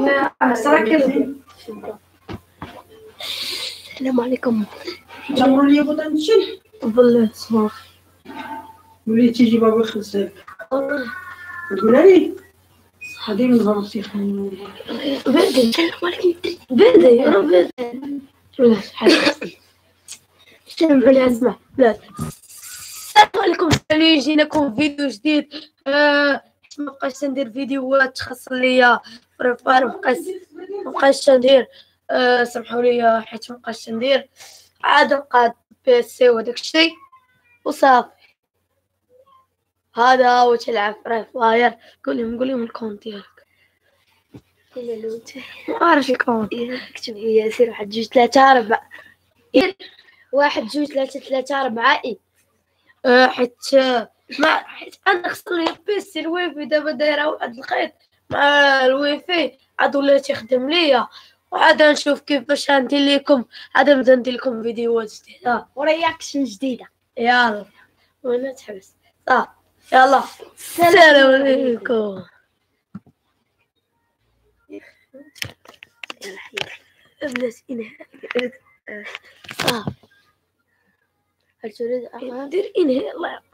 السلام عليكم. جمروا لي بوطا نمشي والله صباح وليت تيجي بابا يخزك تقولها لي هذه من غرفتي بدي. السلام عليكم. بدي انا بدي السلام عليكم. اسمع لا السلام عليكم. جينا لكم فيديو جديد. مبقاش ندير فيديوهات تخص ليا بريبار. مبقاش ندير. سمحوا لي حيت مبقاش ندير عاد نقاد بيسي وداك الشيء وصافي. هذا هو تلعب فري فاير. قول لهم الكونت ديالك. إلا لوتي ما عرفش الكونت. اكتب ياسر 1 2 3 4 1 2 3 3 4 حيت انا خصني لي بيسي الويفي دابا دايره واحد الخيط مع الويفي عاد ولا تيخدم ليا وعاد نشوف كيفاش ندير لكم. عاد نبدا ندير لكم فيديوهات جديده ورياكشن جديده. يلا وانا تحبس صافي. يلا السلام عليكم. يلا حياتي بلاتي انهاء. هل تريد ندير انهاء. الله